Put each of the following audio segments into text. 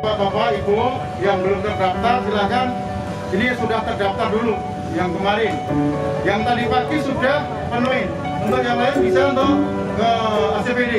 Bapak, Ibu yang belum terdaftar silakan. Ini sudah terdaftar dulu yang kemarin. Yang tadi pagi sudah penuhin. Untuk yang lain bisa untuk ke ACPD.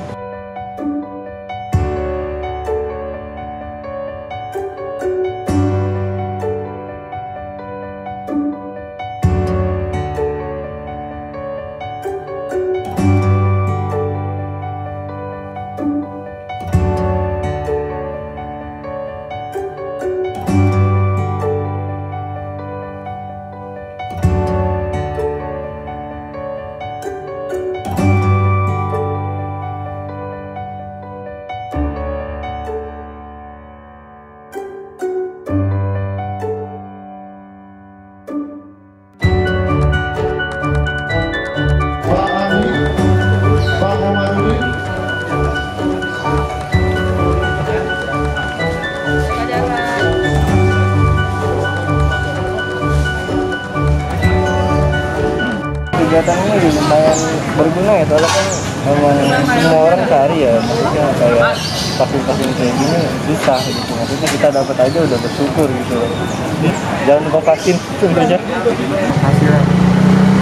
Kegiatan ini lumayan berguna ya, soalnya kan memang semua orang cari ya, maksudnya kayak vaksin kayak gini susah gitu, maksudnya kita dapat aja udah bersyukur gitu. Jangan lupa vaksin tentunya. Hasilnya